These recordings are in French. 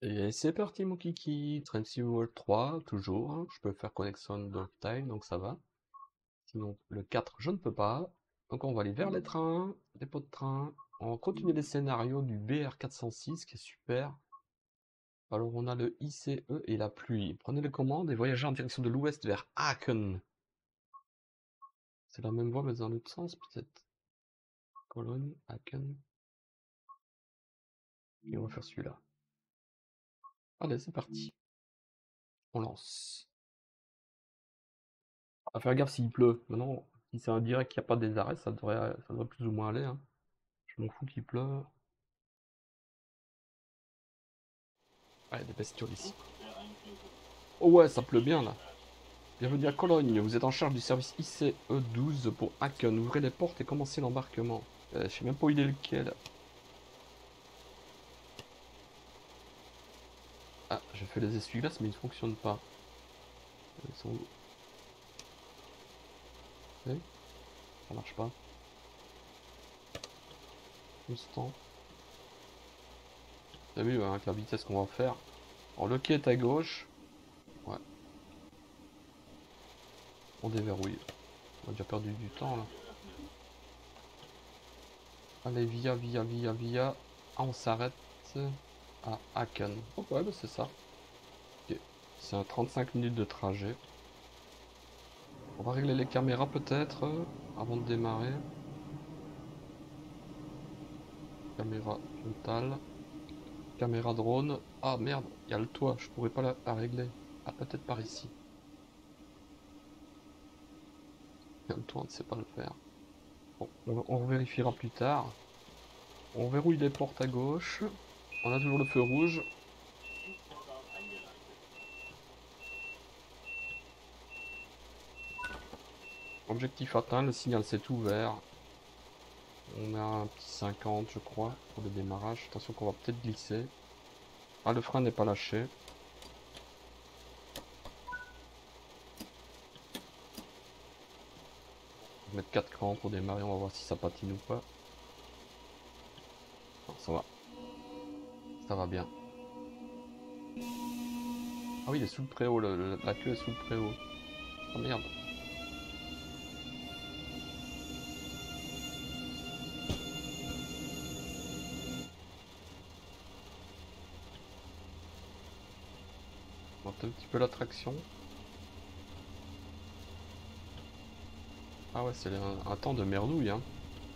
Et c'est parti mon kiki, Train Sim World 3, toujours, hein. Je peux faire connexion Dog Time, donc ça va. Sinon, le 4, je ne peux pas. Donc on va aller vers les trains, dépôt de train. On va continuer les scénarios du BR406, qui est super. Alors on a le ICE et la pluie. Prenez les commandes et voyagez en direction de l'ouest vers Aachen. C'est la même voie mais dans l'autre sens peut-être. Cologne, Aachen. Et on va faire celui-là. Allez, c'est parti. On lance. À faire gaffe s'il pleut. Maintenant, si c'est un direct qu'il n'y a pas des arrêts, ça devrait plus ou moins aller, hein. Je m'en fous qu'il pleuve. Ah, il y a des bestioles ici. Oh ouais, ça pleut bien là. Bienvenue à Cologne, vous êtes en charge du service ICE12 pour Aachen. Ouvrez les portes et commencez l'embarquement. Je sais même pas où il est lequel. Ah, j'ai fait les essuie-glaces mais ils ne fonctionnent pas. Ils sont où? Okay. Ça marche pas. Constant. T'as vu avec la vitesse qu'on va faire. Alors le quai est à gauche. Ouais. On déverrouille. On a déjà perdu du temps là. Allez, via. Ah, on s'arrête à Aachen. Oh ouais, bah c'est ça. Ok. C'est un 35 minutes de trajet. On va régler les caméras peut-être avant de démarrer. Caméra frontale. Caméra drone. Ah merde, il y a le toit, je pourrais pas la régler. Ah, peut-être par ici. Il y a le toit, on ne sait pas le faire. Bon, on vérifiera plus tard. On verrouille les portes à gauche. On a toujours le feu rouge. Objectif atteint, le signal s'est ouvert. On a un petit 50 je crois pour le démarrage. Attention qu'on va peut-être glisser. Ah, le frein n'est pas lâché. On va mettre 4 crans pour démarrer, on va voir si ça patine ou pas. Non, ça va. Ça va bien. Ah oui, il est sous le préau, la queue est sous le préau. Oh merde. On monte un petit peu l'attraction. Ah ouais, c'est un temps de merdouille, hein.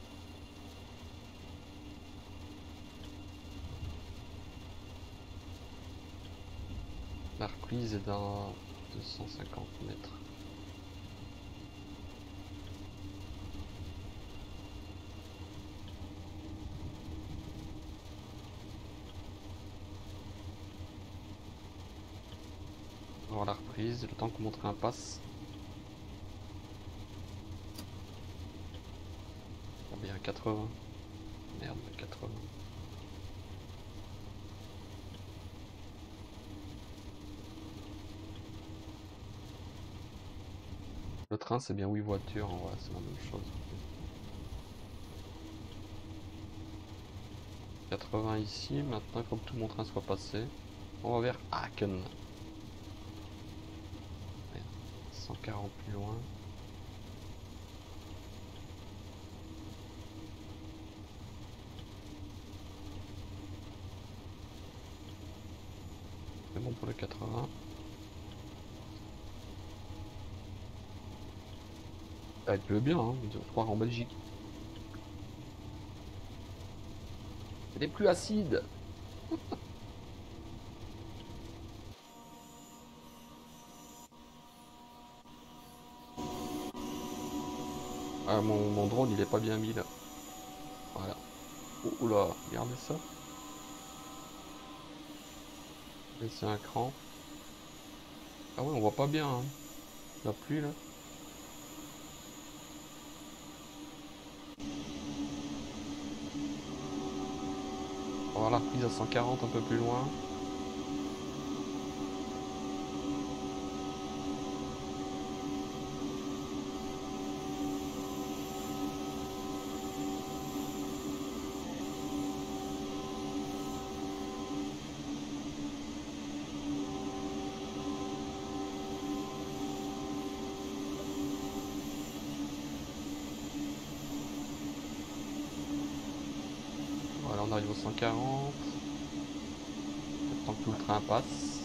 La reprise est dans 250 mètres. On va voir la reprise, le temps qu'on montre un passe. Ah bien 80. Merde, 80. Le train c'est bien 8 voitures, en vrai, c'est la même chose. 80 ici, maintenant il faut que tout mon train soit passé. On va vers Aachen. 140 plus loin. C'est bon pour le 80. Ah, il pleut bien, hein, on doit croire en Belgique. C'est des pluies acides. Ah, mon drone il est pas bien mis là. Voilà. Oh, oula, regardez ça. Laissez un cran. Ah ouais, on voit pas bien, hein. La pluie là. On va voir la reprise à 140 un peu plus loin. on arrive au 140. Tant que tout le train passe.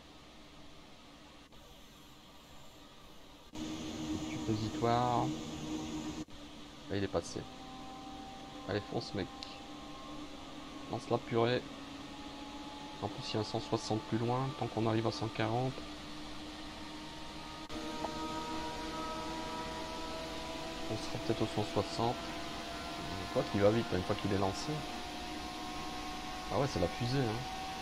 Suppositoire. Là, il est passé. Allez, fonce, mec. Lance la purée. En plus, il y a un 160 plus loin. Tant qu'on arrive à 140. On sera peut-être au 160. Quoi qu'il va vite, une fois qu'il est lancé. Ah ouais, c'est la fusée, hein.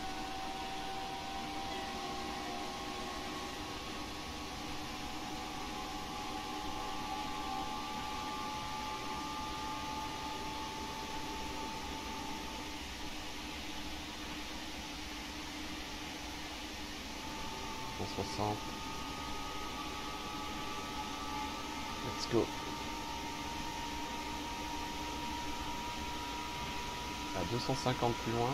Let's go. À 250 plus loin.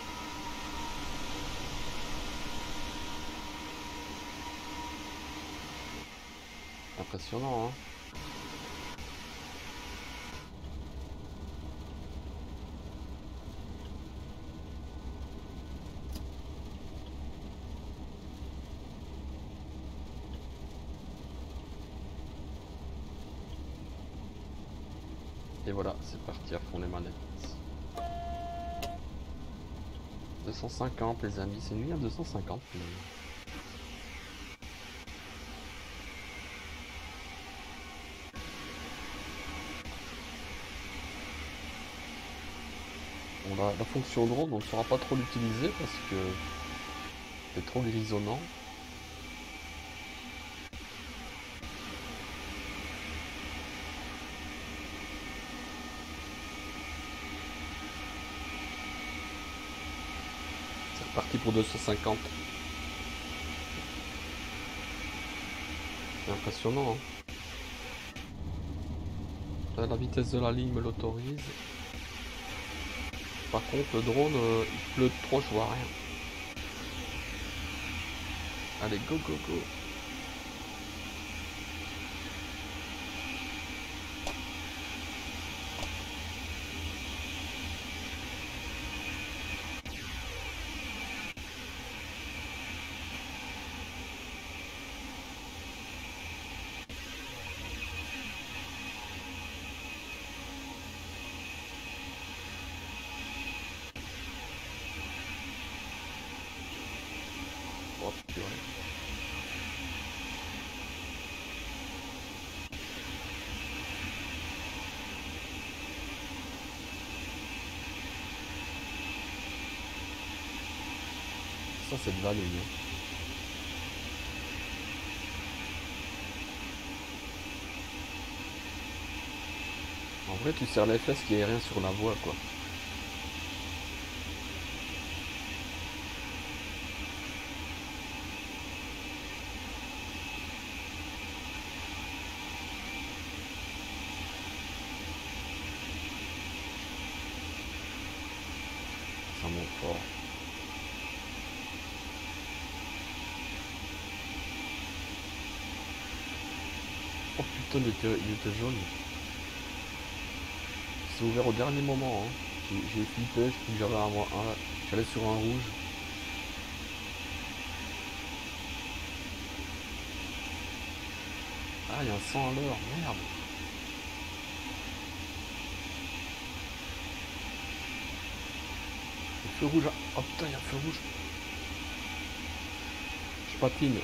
Impressionnant, hein. Et voilà, c'est parti à fond les manettes. 250 les amis, c'est nuit à 250 finalement. Bon, la fonction drone, on ne saura pas trop l'utiliser parce que c'est trop grisonnant. C'est parti pour 250. C'est impressionnant, hein. La vitesse de la ligne me l'autorise. Par contre, le drone, il pleut trop, je vois rien. Allez, go, go, go. Oh, purée. Ça, c'est de la ligne, hein. En vrai, tu serres les fesses qu'il n'y ait rien sur la voie, quoi. Ça monte fort. Oh putain, il était jaune. C'est ouvert au dernier moment, hein. J'ai flippé, je crois que j'allais sur un rouge. Ah, il y a un 100 à l'heure, merde. Le feu rouge, oh putain, il y a un feu rouge. Je patine.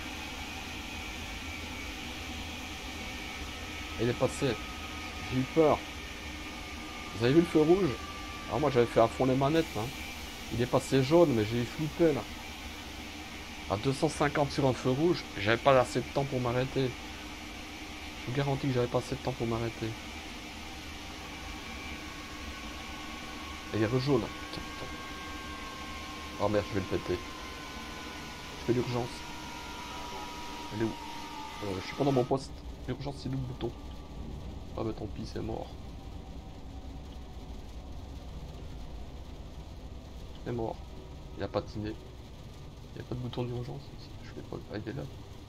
Il est passé. J'ai eu peur. Vous avez vu le feu rouge? Alors moi j'avais fait à fond les manettes, hein. Il est passé jaune, mais j'ai flippé là. À 250 sur un feu rouge, j'avais pas assez de temps pour m'arrêter. Je vous garantis que j'avais pas assez de temps pour m'arrêter. Et il est re jaune. Putain, putain. Oh merde, je vais le péter. Je fais l'urgence. Elle est où? Je suis pas dans mon poste. L'urgence, c'est le bouton. Ah bah tant pis, c'est mort. C'est mort. Il a patiné. Il n'y a pas de bouton d'urgence ici. Je fais pas. Ah, il est là.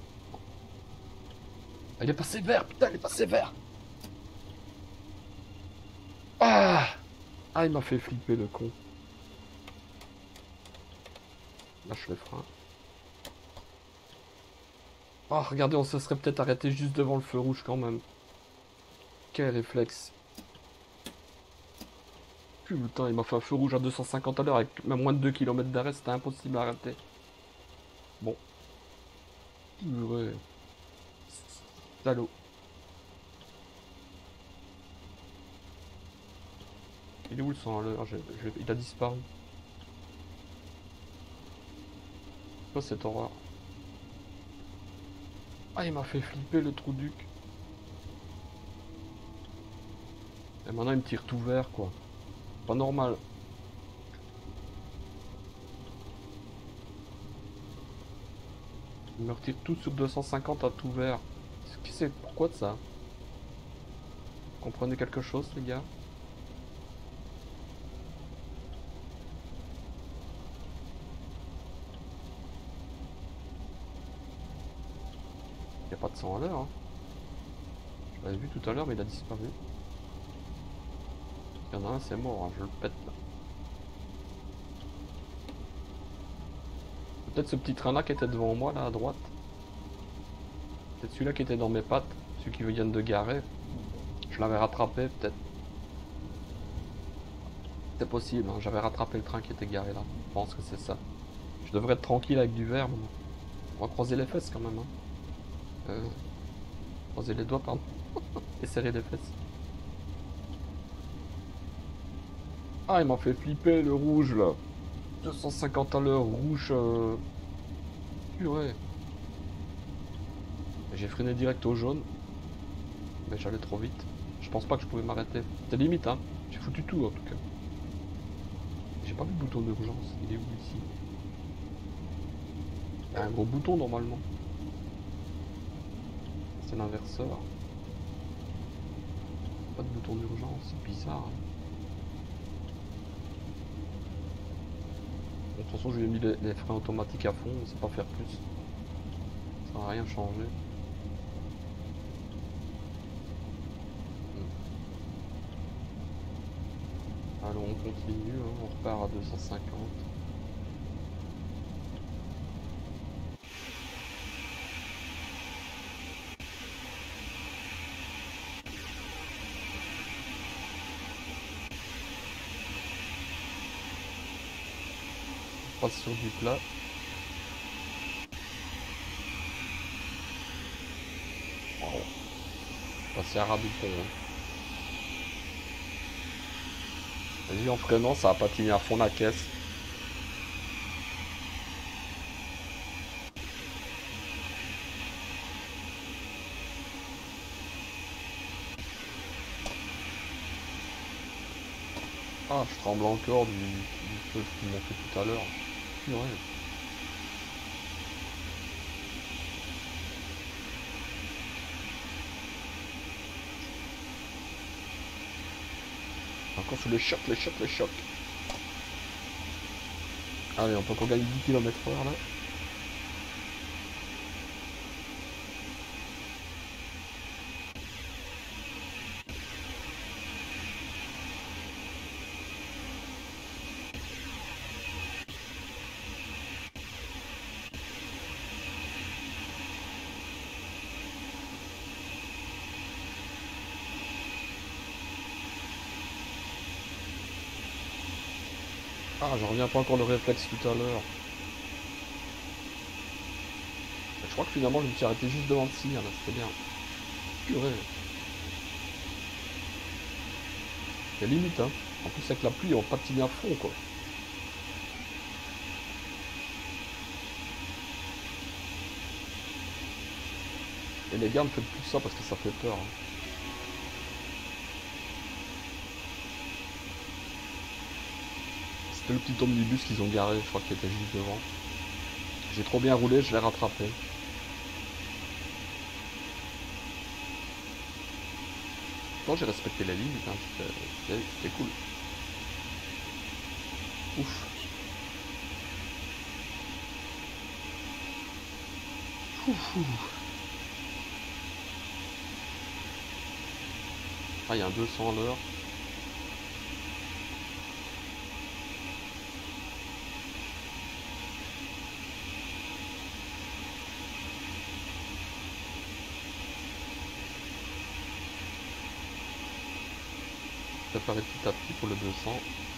Ah, il est passé vert, putain, il est passé vert. Ah! Ah, il m'a fait flipper le con. Lâche le frein. Ah, regardez, on se serait peut-être arrêté juste devant le feu rouge quand même. Quel réflexe. Putain, il m'a fait un feu rouge à 250 à l'heure avec même moins de 2 km d'arrêt, c'était impossible à arrêter. Bon. Purée. Salaud. Il est où le sang à l'heure? Il a disparu. C'est quoi cette horreur? Ah, il m'a fait flipper le trou duc. Et maintenant il me tire tout vert quoi. Pas normal. Il me retire tout sur 250 à tout vert. Pourquoi de ça? Comprenez quelque chose les gars? Y a pas de sang à l'heure hein. Je l'avais vu tout à l'heure mais il a disparu. Il y en a un c'est mort, hein, je le pète là. Peut-être ce petit train là qui était devant moi là à droite. Peut-être celui-là qui était dans mes pattes. Celui qui vient de garer. Je l'avais rattrapé peut-être. C'est possible, hein, j'avais rattrapé le train qui était garé là. Je pense que c'est ça. Je devrais être tranquille avec du verre. On va croiser les fesses quand même. Hein. Croiser les doigts, pardon. Et serrer les fesses. Ah, il m'a fait flipper le rouge là. 250 à l'heure, rouge. Purée. J'ai freiné direct au jaune. Mais j'allais trop vite. Je pense pas que je pouvais m'arrêter. C'était limite, hein. J'ai foutu tout en tout cas. J'ai pas vu le bouton d'urgence. Il est où ici? Il y a un gros bouton normalement. C'est l'inverseur. Pas de bouton d'urgence, c'est bizarre. Hein. De toute façon, je lui ai mis les freins automatiques à fond, on sait pas faire plus. Ça n'a rien changé. Alors on continue, hein, on repart à 250. On passe sur du plat. Wow. Passer à ras du pont. Hein. Vas-y, en freinant, ça a patiné à fond la caisse. Ah, je tremble encore du feu qui m'ont fait tout à l'heure. Purée. Encore sous le choc, le choc, le choc. Allez, on peut encore gagner 10 km/h là. Ah, j'en reviens pas encore le réflexe tout à l'heure. Je crois que finalement je me suis arrêté juste devant le cire là, c'était bien. Purée. C'est limite hein. En plus avec la pluie on patine à fond quoi. Et les gars ne faites plus ça parce que ça fait peur. Hein. C'était le petit omnibus qu'ils ont garé, je crois qu'il était juste devant. J'ai trop bien roulé, je l'ai rattrapé. Bon, j'ai respecté la ligne, hein. C'était cool. Ouf. Ouf, ouf. Ah, il y a un 200 à l'heure. préparer petit à petit pour le 200.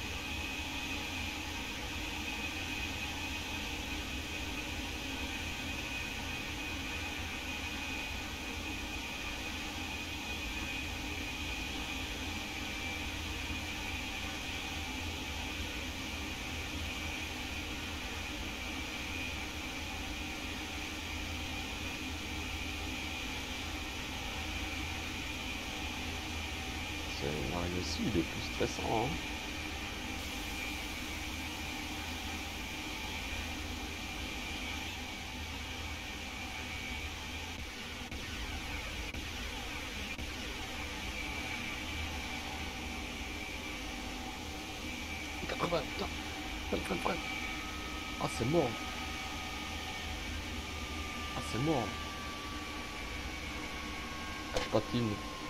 Mario aussi, il est plus stressant, hein. Putain, freine. Ah, c'est mort. Ah, c'est mort. Ah, je patine.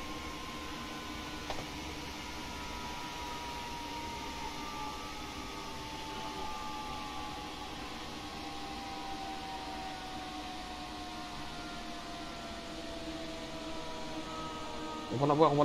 On va l'avoir.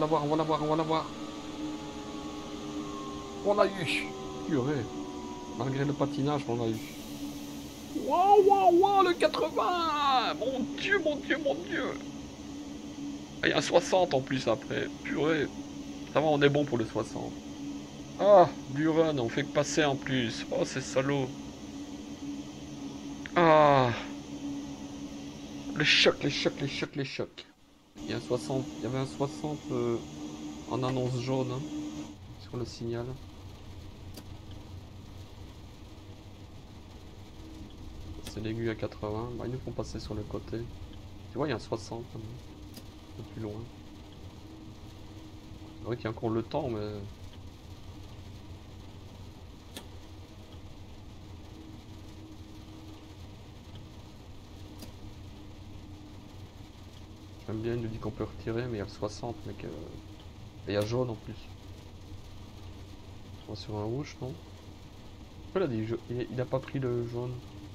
On l'a eu. Purée. Malgré le patinage, on l'a eu. Waouh, le 80. Mon Dieu. Ah, il y a un 60 en plus après. Purée. Ça va, on est bon pour le 60. Ah, du run, on fait que passer en plus. Oh, c'est salaud. Ah. Les chocs. Il y a un 60, il y avait un 60 en annonce jaune, hein, sur le signal. C'est l'aiguille à 80. Bah, ils nous font passer sur le côté. Tu vois, il y a un 60 quand même. Un peu plus loin. C'est vrai qu'il y a encore le temps, mais... J'aime bien, il nous dit qu'on peut retirer, mais il y a le 60, mec. Et il y a jaune en plus. On va sur un rouge, non? Pourquoi il a dit il a pas pris le jaune?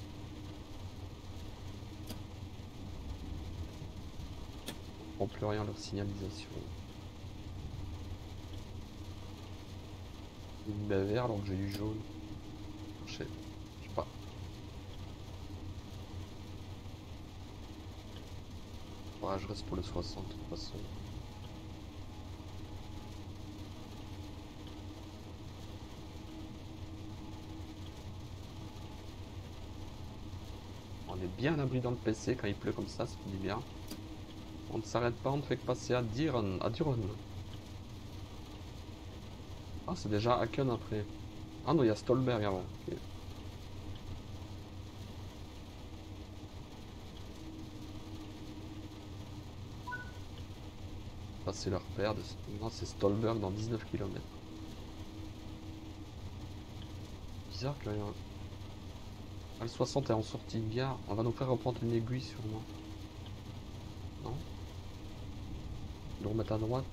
On prend plus rien, leur signalisation. Il est vert alors que j'ai eu jaune. Je sais pas. Ouais, je reste pour le 60 de toute façon. On est bien abri dans le PC quand il pleut comme ça fait du bien. On ne s'arrête pas, on ne fait que passer à Duren. Ah, c'est déjà Haken après. Ah non, il y a Stolberg avant. Okay. Passer leur repère. Non, c'est Stolberg dans 19 km. Bizarre que le 60 est en sortie de gare. On va nous faire reprendre une aiguille sûrement. Non? Nous remettre à droite.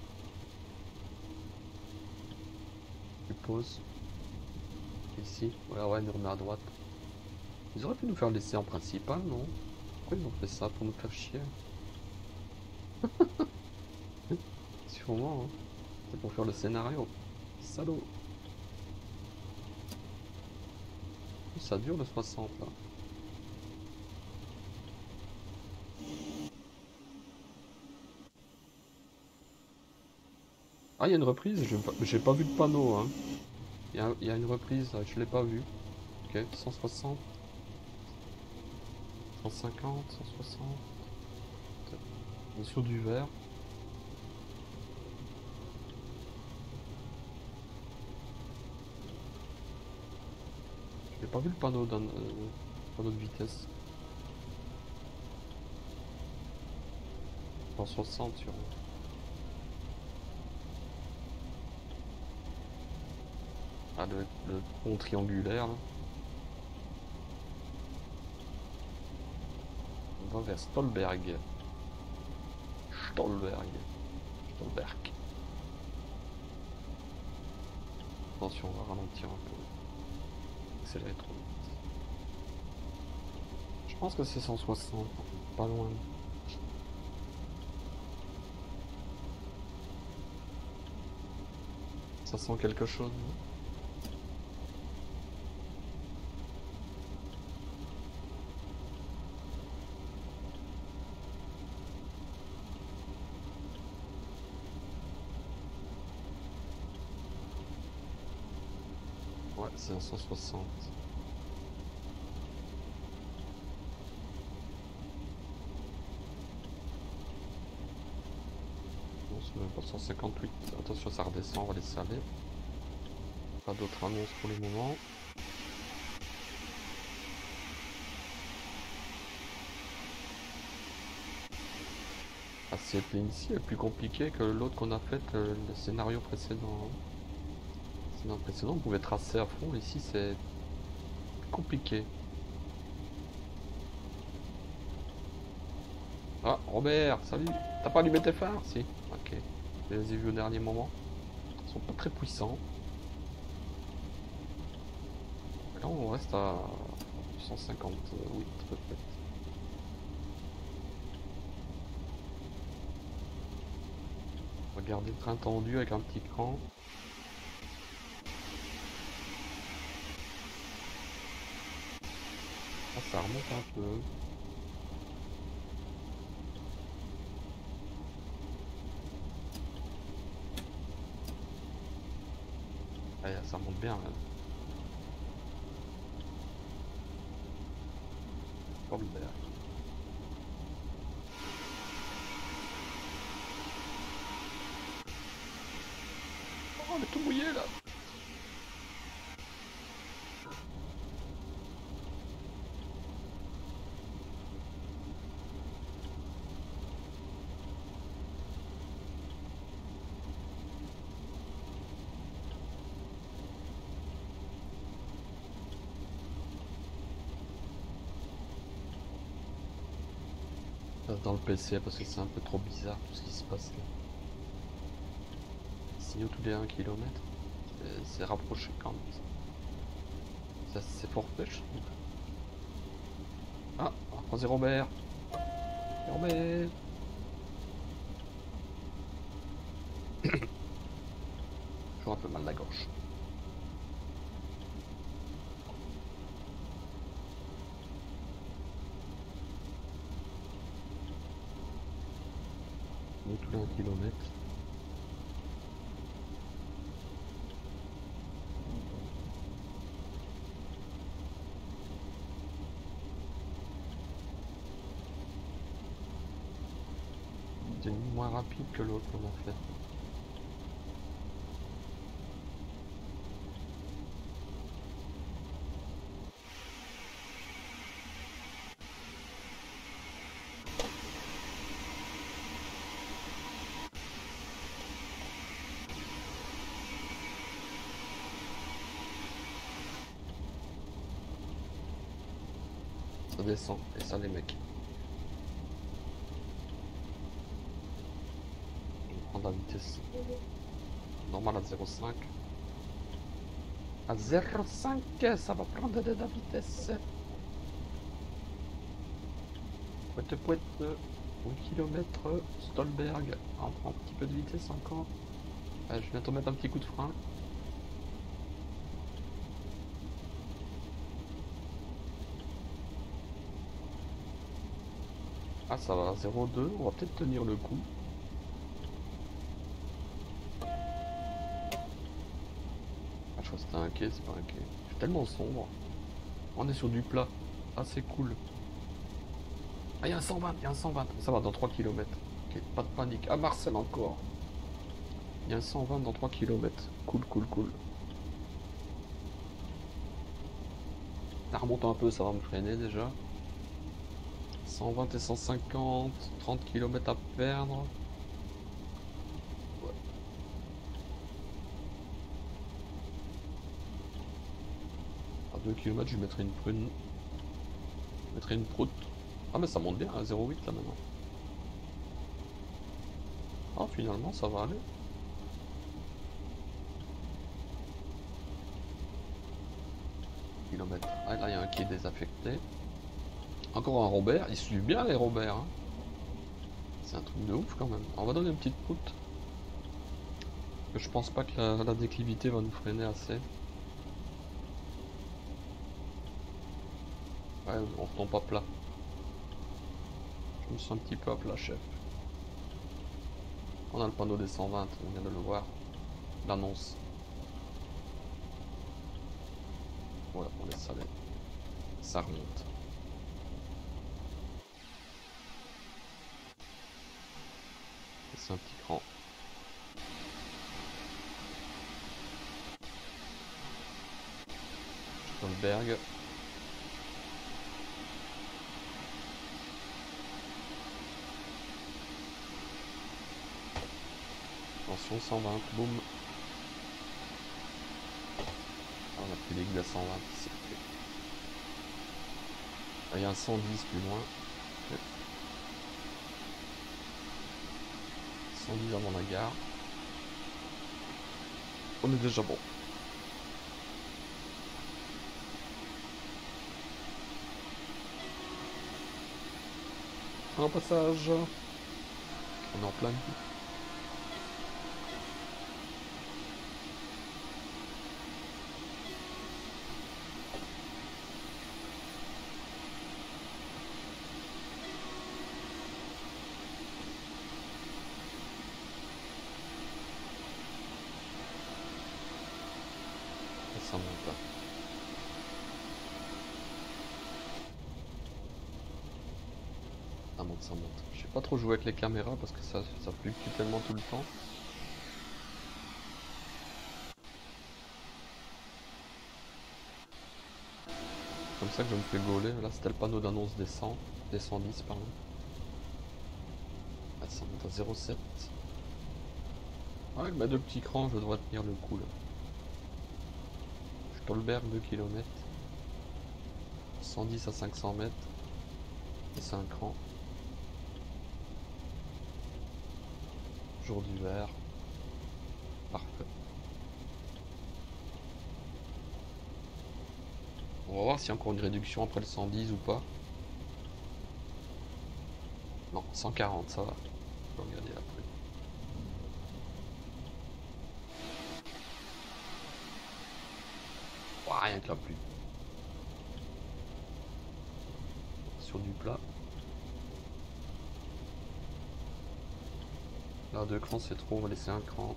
Tu poses. Ici. Ouais, nous remet à droite. Ils auraient pu nous faire laisser en principal, non? Pourquoi ils ont fait ça? Pour nous faire chier? Sûrement, hein. C'est pour faire le scénario. Salaud. Ça dure le 60 là. Ah, il y a une reprise, j'ai pas vu de panneau, hein. Il y a une reprise, je l'ai pas vu. Ok, 160. 150, 160. On est sur du vert. J'ai pas vu le panneau panneau de vitesse. 160 sur... Ah, le pont triangulaire là. On va vers Stolberg. Attention, on va ralentir un peu. Accélérer trop vite. Je pense que c'est 160, pas loin. Ça sent quelque chose. Ouais, c'est un 160. Non, c'est même pas 158. Attention, ça redescend, on va laisser aller. Pas d'autres annonces pour le moment. Ah, cette ligne ici est plus compliquée que l'autre qu'on a fait le scénario précédent. Le scénario précédent, on pouvait tracer à fond. Ici, c'est compliqué. Ah, Robert, salut. T'as pas allumé tes phares? Si. Ok. Je les ai vus au dernier moment. Ils sont pas très puissants. Là, on reste à 158 peut-être. Regardez le train tendu avec un petit cran. Ah, ça remonte un peu. Ah, ça monte bien là. Robert. Oh, on est tout mouillé là. Dans le PC parce que c'est un peu trop bizarre tout ce qui se passe là. Signaux tous les 1 km. C'est rapproché quand même. Ça c'est fort pêche. Ah, on va croiser Robert. Robert. J'ai un peu mal à la gorge. On est tous les 1 km. C'est moins rapide que l'autre qu'on a fait. Ça descend, et ça les mecs. Je vais prendre la vitesse normale à 0,5. À 0,5 ça va prendre de la vitesse. Pouette pouette, 1 km, Stolberg. On prend un petit peu de vitesse encore. Je vais bientôt mettre un petit coup de frein. Ah ça va, 0,2, on va peut-être tenir le coup. Ah, je crois que c'était un quai, c'est pas un quai. C'est tellement sombre. On est sur du plat. Ah c'est cool. Ah il y a un 120, il y a un 120. Ça va dans 3 km. Ok, pas de panique. Ah Marcel encore. Il y a un 120 dans 3 km. Cool, cool, cool. Ça remonte un peu, ça va me freiner déjà. 120 et 150, 30 km à perdre. Ouais. À 2 km, je mettrai une prune. Je mettrai une proute. Ah, mais ça monte bien à 0,8 là maintenant. Ah, finalement, ça va aller. Kilomètres. Ah, là, il y a un qui est désaffecté. Encore un Robert. Ils suivent bien les Robert. Hein. C'est un truc de ouf quand même. On va donner une petite proute. Je pense pas que la déclivité va nous freiner assez. Ouais, on retombe pas plat. Je me sens un petit peu à plat, chef. On a le panneau des 120, on vient de le voir. L'annonce. Voilà, on laisse aller. Ça remonte. C'est un petit cran. Stolberg. Attention, 120, boum. Ah, on a pris les gars 120 ici. Ah, il y a un 110 plus loin. Okay. 110 avant la gare. On est déjà bon. Un passage. On est en plein. Ça monte là. Ça monte, ça monte. Je sais pas trop jouer avec les caméras parce que ça fluctue tellement tout le temps. Comme ça que je me fais gauler. Là c'était le panneau d'annonce des 100, des 110 pardon. Ah, ça monte à 0,7. Avec mes deux petits crans je devrais tenir le coup là. Stolberg 2 km. 110 à 500 mètres. Et c'est un cran. Jour d'hiver. Parfait. On va voir s'il y a encore une réduction après le 110 ou pas. Non, 140, ça va. Je vais regarder après. Ouah, rien que la pluie. Sur du plat. Là, 2 crans c'est trop, on va laisser un cran.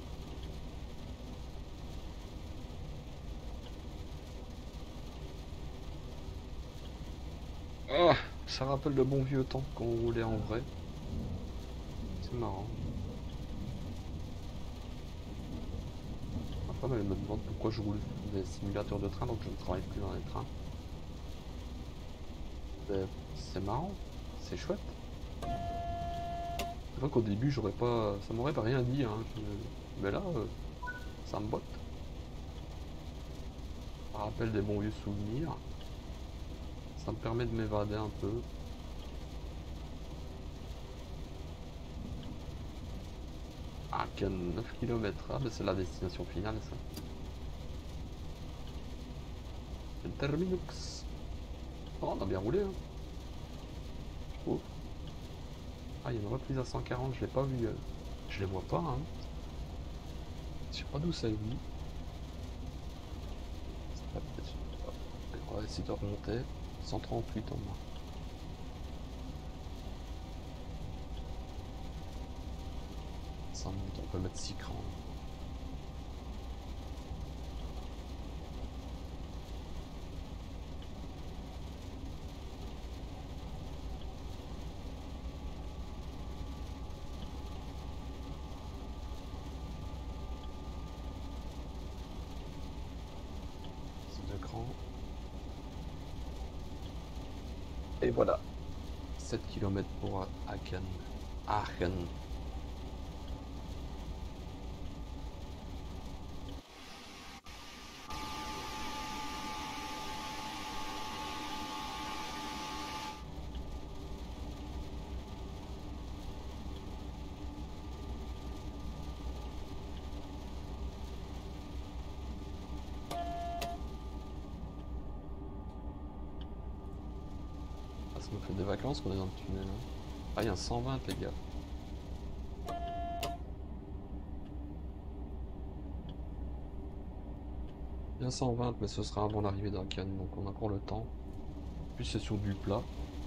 Oh, ça rappelle le bon vieux temps qu'on roulait en vrai. C'est marrant. Ma femme elle me demande pourquoi je roule des simulateurs de train donc je ne travaille plus dans les trains. C'est marrant, c'est chouette. C'est vrai qu'au début j'aurais pas. Ça m'aurait pas rien dit hein. Mais là ça me botte. Ça rappelle des bons vieux souvenirs. Ça me permet de m'évader un peu. Ah, que 9 km, ah, mais c'est la destination finale ça. Le Terminux. Oh, on a bien roulé hein. Je trouve. Ah, il y a une reprise à 140, je l'ai pas vu. Je les vois pas hein. Je sais pas d'où ça vient. On va essayer de remonter. 138 en moins. Ça monte, on peut mettre 6 crans. C'est 2 crans. Et voilà. 7 km pour Aachen. Aachen. Ça me fait des vacances qu'on est dans le tunnel. Hein. Ah, il y a un 120 les gars. Bien 120, mais ce sera avant l'arrivée d'Aken, donc on a encore le temps. Puis c'est sur du plat.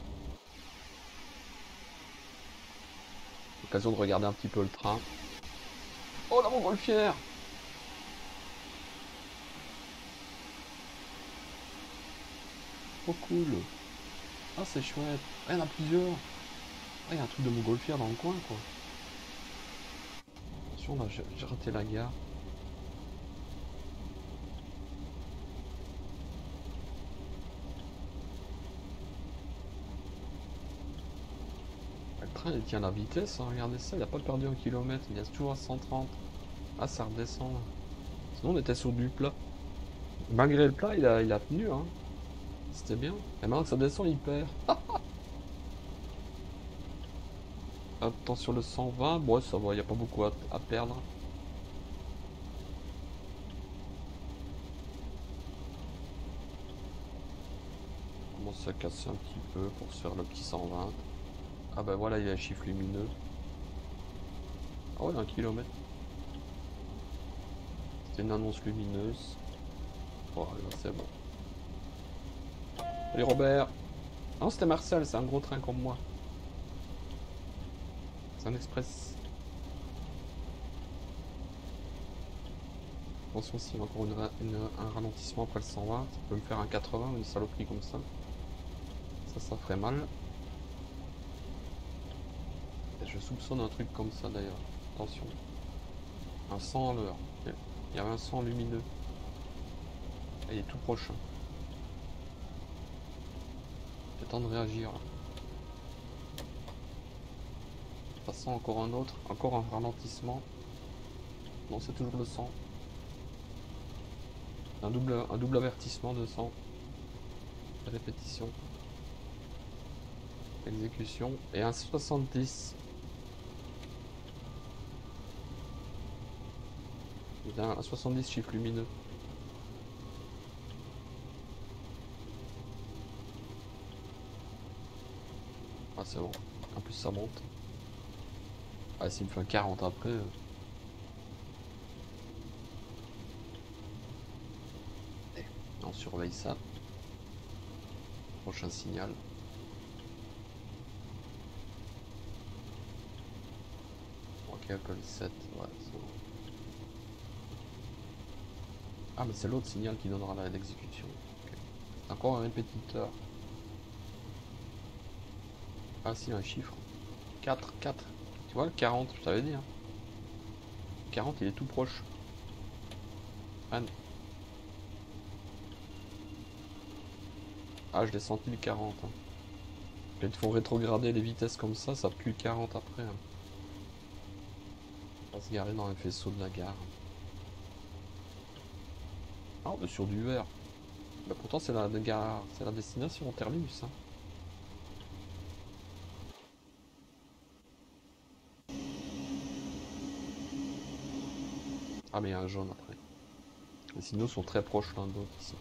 Occasion de regarder un petit peu le train. Oh la montgolfière! Trop cool! Ah c'est chouette! Ah, il y en a plusieurs! Ah, il y a un truc de montgolfière dans le coin quoi! Attention là, j'ai raté la gare. Le train il tient la vitesse, hein, regardez ça, il a pas perdu un kilomètre, il est toujours à 130. Ah ça redescend là. Sinon on était sur du plat. Malgré le plat, il a tenu, hein. C'était bien. Et maintenant que ça descend, il perd. Attention le 120, bon ça va, il n'y a pas beaucoup à perdre. On commence à casser un petit peu pour se faire le petit 120. Ah bah voilà, il y a un chiffre lumineux. Ah ouais, 1 kilomètre. C'était une annonce lumineuse. Voilà, c'est bon. Salut Robert. Non, c'était Marcel, c'est un gros train comme moi. C'est un express. Attention, s'il y a encore un ralentissement après le 120, ça peut me faire un 80 ou une saloperie comme ça. Ça ferait mal. Et je soupçonne un truc comme ça d'ailleurs. Attention. Un 100 à l'heure. Il y avait un 100 lumineux. Et il est tout proche. C'est temps de réagir. Passant encore un autre. Encore un ralentissement. Non, c'est toujours le 100. Un double avertissement de 100. Répétition. Exécution. Et un 70. Il y a un 70 chiffre lumineux. Ah c'est bon. En plus ça monte. Ah s'il me fait un 40 après. On surveille ça. Prochain signal. Ok, Apple 7. Ouais, c'est bon. Ah mais c'est l'autre signal qui donnera l'exécution. Okay. Encore un répétiteur. Ah si, un chiffre. 4, 4. Tu vois, le 40, je t'avais dit. Hein. 40, il est tout proche. Anne. Ah, je l'ai senti le 40. Hein. Quand ils font rétrograder les vitesses comme ça pue le 40 après. Hein. On va se garer dans un faisceau de la gare. Ah, on est sur du vert. Bah, pourtant, c'est la gare, c'est la destination, Terminus. Hein. Ah, mais il y a un jaune après. Les signaux sont très proches l'un de l'autre ici.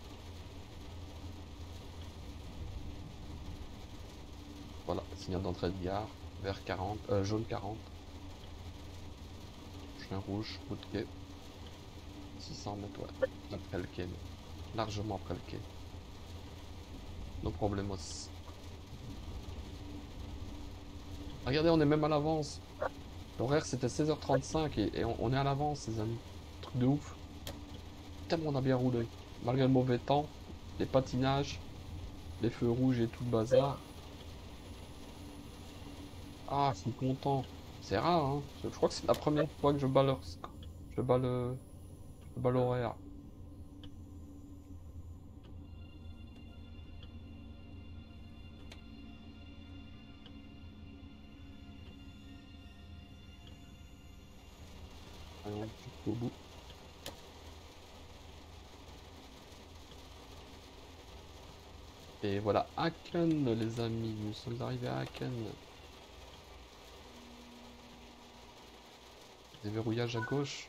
Voilà, signal d'entrée de gare, vert 40, jaune 40. Chemin rouge, bout de quai. 600 mètres, ouais. Après le quai, largement après le quai. No problemos. Regardez, on est même à l'avance. L'horaire c'était 16h35 et on est à l'avance, les amis. Truc de ouf. Tellement on a bien roulé. Malgré le mauvais temps, les patinages, les feux rouges et tout le bazar. Ah, je suis content. C'est rare, hein. Je crois que c'est la première fois que je bats je bats je bats l'horaire. Allez, jusqu'au bout. Et voilà, Aachen, les amis. Nous sommes arrivés à Aachen. Déverrouillage à gauche.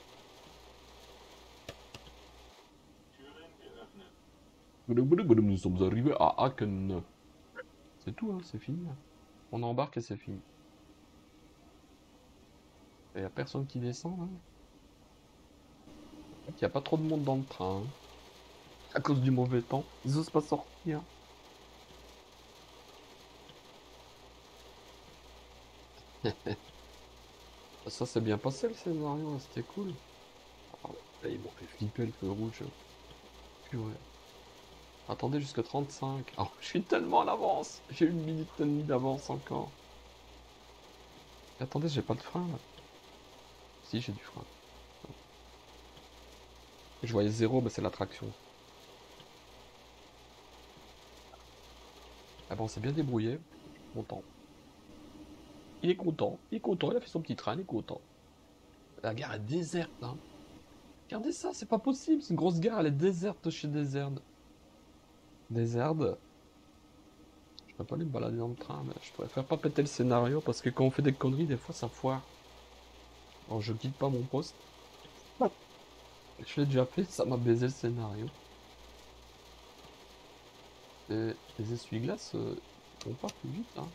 Nous sommes arrivés à Aachen. C'est tout, hein, c'est fini. On embarque et c'est fini. Il n'y a personne qui descend là. Il n'y a pas trop de monde dans le train. Hein. À cause du mauvais temps, ils osent pas sortir. Ça s'est bien passé le scénario, hein, c'était cool. Ah, là, ils m'ont fait flipper le feu rouge. Purée. Attendez jusqu'à 35. Oh, je suis tellement à l'avance. J'ai 1 minute et demie d'avance encore. Attendez, j'ai pas de frein là. Si, j'ai du frein. Je voyais 0, mais c'est la traction. Ah bon, on s'est bien débrouillé. Content. Il est content. Il est content. Il a fait son petit train. Il est content. La gare est déserte, hein. Regardez ça, c'est pas possible. C'est une grosse gare. Elle est déserte de chez Déserde. Déserde. Je peux pas aller me balader dans le train, mais je préfère pas péter le scénario parce que quand on fait des conneries, des fois ça foire. Alors je quitte pas mon poste. Je l'ai déjà fait, ça m'a baisé le scénario. Et les essuie-glaces vont pas plus vite, hein.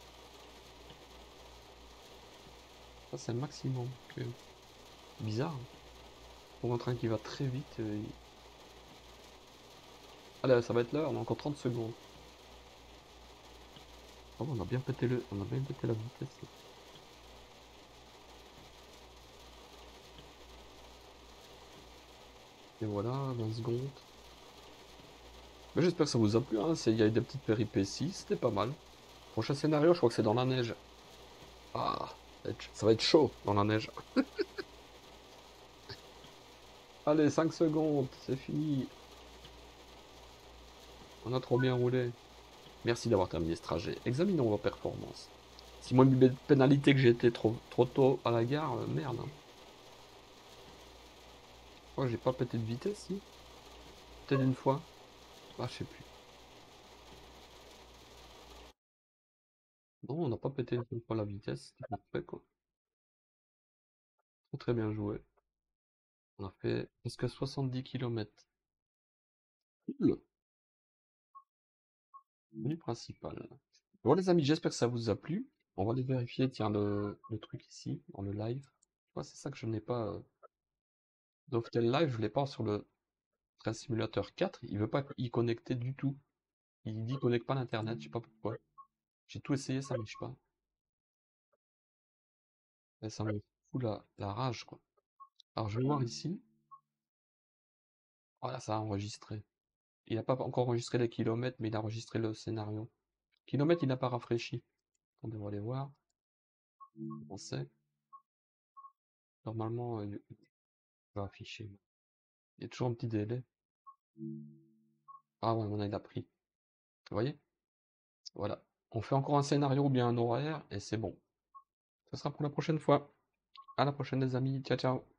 Ça c'est le maximum. Bizarre, hein. Pour un train qui va très vite. Allez, ça va être l'heure, on a encore 30 secondes. Oh, on a bien pété on a bien pété la vitesse. Et voilà, 20 secondes. Mais j'espère que ça vous a plu, hein. Il y a eu des petites péripéties, c'était pas mal. Prochain scénario, je crois que c'est dans la neige. Ah, ça va être chaud dans la neige. Allez, 5 secondes, c'est fini. On a trop bien roulé. Merci d'avoir terminé ce trajet. Examinons vos performances. Si moi, une pénalité que j'ai été trop tôt à la gare, merde, hein. Oh, j'ai pas pété de vitesse, si. Peut-être une fois. Ah, je sais plus. Non, on n'a pas pété une fois la vitesse. C'était parfait, quoi. Très très bien joué. On a fait presque 70 km. Le menu principal. Bon, les amis, j'espère que ça vous a plu. On va aller vérifier, tiens, le truc ici, dans le live. Tu vois, c'est ça que je n'ai pas. Dovetail Live, je l'ai pas sur le Train Simulator 4. Il veut pas y connecter du tout. Il dit connecte pas l'internet, je sais pas pourquoi. J'ai tout essayé, ça marche pas. Et ça me fout la rage, quoi. Alors je vais voir ici. Voilà, ça a enregistré. Il n'a pas encore enregistré les kilomètres, mais il a enregistré le scénario. Kilomètres, il n'a pas rafraîchi. Attendez, on va aller voir. On sait. Normalement, il va afficher. Il y a toujours un petit délai. Ah ouais, maintenant il a pris. Vous voyez? Voilà. On fait encore un scénario ou bien un horaire, et c'est bon. Ce sera pour la prochaine fois. À la prochaine, les amis. Ciao, ciao.